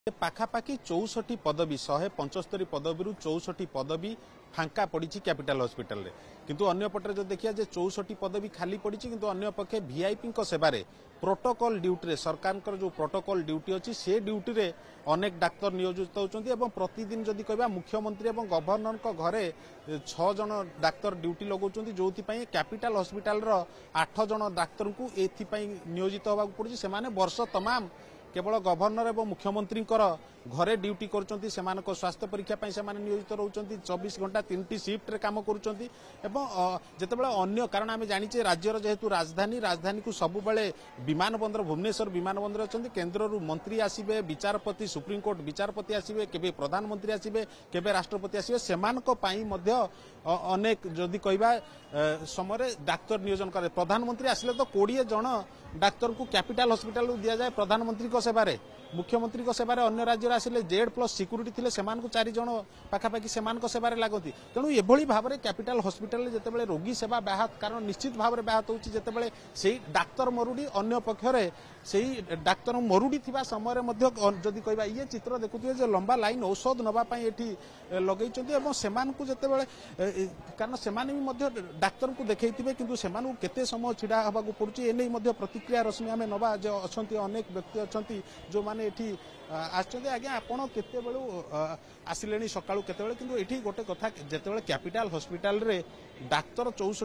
पाखापाखि 64 पदवी 175 पदवी 64 पदवी फांका पड़ी कैपिटल हॉस्पिटल रे किंतु अन्य पटे जो देखिए 64 पदवी खाली पड़ी किंतु अन्य पक्षे वीआईपी सेवारे प्रोटोकॉल ड्यूटी सरकार जो प्रोटोकॉल ड्यूटी अच्छी से ड्यूटी रे अनेक डाक्तर नियोजित होती प्रतिदिन जदि कहवा मुख्यमंत्री और गवर्नर घरे 6 जन डाक्तर ड्यूटी लगाउछन्ती जो कैपिटल हॉस्पिटल 8 जन डाक्तर को एथि नियोजित होगा पड़ी से वर्ष तमाम केवल गवर्नर और मुख्यमंत्री घरे ड्यूटी कर स्वास्थ्य परीक्षा से नियोजित रोचंती 24 घंटा 3टी शिफ्ट रे काम करुचंती जितेबाला अन्य कारण आम जाचे राज्यर जेहेतु राजधानी को सब बेले विमान बंदर भुवनेश्वर विमान बंदर अच्छा केन्द्र मंत्री आसवे विचारपति सुप्रीमकोर्ट विचारपति आसवे केबे प्रधानमंत्री आसवे केबे राष्ट्रपति आसवे सेमानक अनेक जदि कहवा समय डाक्तर नियोजन करे प्रधानमंत्री आसिले तो 20 जन डाक्तर को कैपिटल हॉस्पिटल दि जाए प्रधानमंत्री सेवारे मुख्यमंत्री सेवारे अन्य राज्य आसिले Z+ सिक्यूरीटी थिले सेमान को 4 जन पाखापाखि सेमान सेवारे लागती तेणु एभली भाव में कैपिटल हॉस्पिटल जितेबाला रोगी सेवा व्याहत कारण निश्चित भाव में व्याहत होची जितेबाला से डाक्तर मरुड़ी अन्य पक्षरे से डाक्तर मरुड़ी थिबा समय जदि कहबा ये चित्र देखुथिबे जे लंबा लाइन औषध नबा पई एठी लगैचंती एवं सेमान को जितेबाला कारण सेमाने भी डाक्तर को देखैथिबे किंतु सेमान को केते समय छिड़ा हबा को पड़ुची एनै मध्ये प्रतिक्रिया रश्मि आमे नबा जे अछंती अनेक व्यक्ति अछंती जो माने एठी आछंती आज्ञा आपण केते बेलु आसिलेनी सकाळु केते बेले किंतु एठी गोटे कथा जेतेबेले कैपिटल हॉस्पिटल रे डाक्तर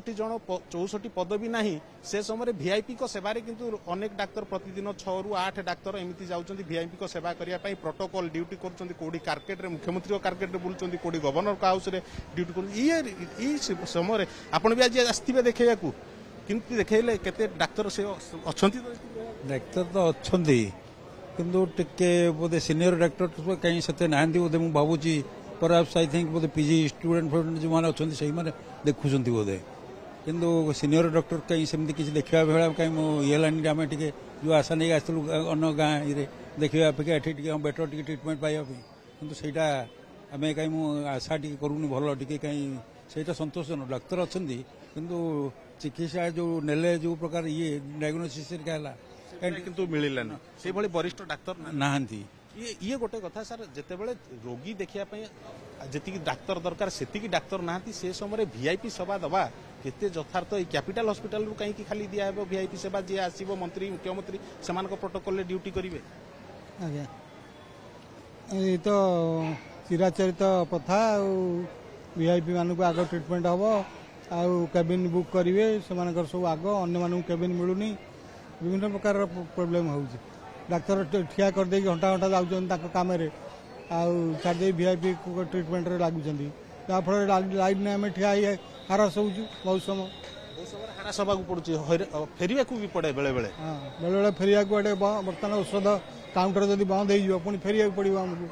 64 पदवी नाही से समय वीआईपी को सेवारे किंतु अनेक डाक्तर प्रतिदिन 6 ରୁ 8 डाक्तर एमिति जाउचंती वीआईपी को सेवा करिया पई प्रोटोकॉल ड्यूटी करचंती कोडी कारकेट रे मुख्यमंत्री कारकेट रे बुलचंती कोडी गवर्नर का हाउस रे ड्यूटी कर ई समय आपण भी आज आस्थिबे देखैया को किंतु देखैले केते डाक्तर से अछंती डाक्तर तो अछंती किंतु टिके बोधे सीनियर डाक्टर कहीं से नहांती बोधे मुझे भावुची परहाप्स आई थिंक बोधे पीजी स्टूडेंट जो मैंने अच्छा से देखुं बोधे किंतु सीनियर डॉक्टर कहीं सेमती किसी देखा बेला कहीं ये लाइन आम टे जो आशा नहीं आसलु अन्न गाँव ये देखा अपेक्षा ये बेटर टी ट्रिटमेंट पाइबा कि सहीटा आम कहीं आशा टी करूनी भल टी कहीं सहीटा संतोषजनक डाक्तर अच्छा किंतु चिकित्सा जो नेले जो प्रकार ये डायग्नोसिस किंतु मिललानी से भली वरिष्ठ डाक्तर नाहांती ये गोटे कथा सर जितेबाला रोगी देखिया जी डाक्तर दरकार से डाक्तर नहांती से समय वीआईपी सेवा दबा केते यथार्थ कैपिटल हॉस्पिटल रू कहीं खाली दिया है वीआईपी सेवा जी आसो मंत्री मुख्यमंत्री से प्रोटोकॉल ड्यूटी करेंगे आज्ञा ये तो चिराचरित प्रथा वीआईपी मानक आग ट्रिटमेंट हम आबिन बुक करेंगे से सब आग अन्य केबिन मिलूनी विभिन्न प्रकार प्रोब्लेम हो डाक्तर ठिया कर दे घंटा घंटा जाऊँ कम छाड़ी वीआईपी ट्रिटमेंट लगुच फल लाइन में आम ठिया हारस हो बहुत समय हारस हवा पड़े फेर भी पड़े बेले बेले बेले बेले फेरिया बर्तमान औषध काउंटर जब बंद हो पुणी फेरिया पड़ो आमको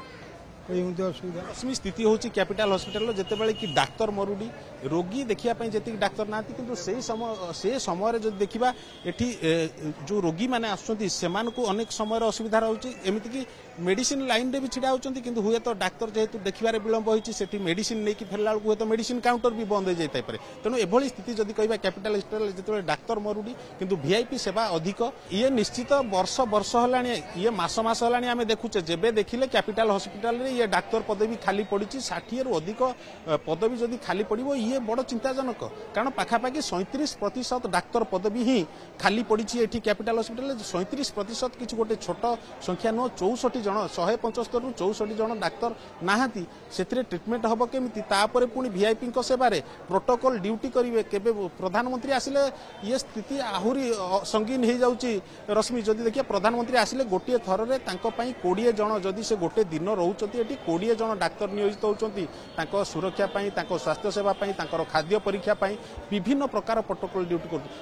असमी स्थिति हूँ कैपिटल हॉस्पिटल जितेबाला कि डाक्तर मरुड़ी रोगी देखापी जी डाक्तर ना कि से समय जो देखा एटी जो रोगी मैंने आसको अनेक समय असुविधा रोचे एमतीक मेडिसिन लाइन रे भी छिड़ा होती कि हुए तो डाक्तर जेहेतु देखिबार विलंब होती मेडिसिन नहीं कि फेरला हुए तो मेडिसिन काउंटर भी बंद हो जाए तेणु एभली स्थिति जदि कहबा कैपिटल हॉस्पिटल जिते डाक्तर मरुड़ी किंतु वीआईपी सेवा अधिक ये निश्चित वर्ष वर्ष है ये मास है आम देखुचे जेबे देखिले कैपिटल हॉस्पिटल रे ये डाक्तर पदवी खाली पड़ी 60 रु अधिक पदवी जदि खाली पड़ो ये बड़ चिंताजनक कारण पाखापाखि 37% डाक्तर पदवी ही खाली पड़ी कैपिटल हॉस्पिटल 37% किसी गोटे छोट संख्या नुह 64 जन 175 ରୁ 64 जन डाक्तर नहांती से ट्रिटमेंट हम केमी तापर पुणी वीआईपी सेवारे प्रोटोकॉल ड्यूटी करेंगे केबे प्रधानमंत्री आसिले ये स्थिति आहरी संगीन हो जाउची रश्मि जदि देखिए प्रधानमंत्री आसिले गोटे थर में 20 जन जदि से गोटे दिन रोचती 20 जन डाक्तर नियोजित होती सुरक्षा स्वास्थ्य सेवा खाद्य परीक्षा विभिन्न प्रकार प्रोटोकॉल ड्यूटी कर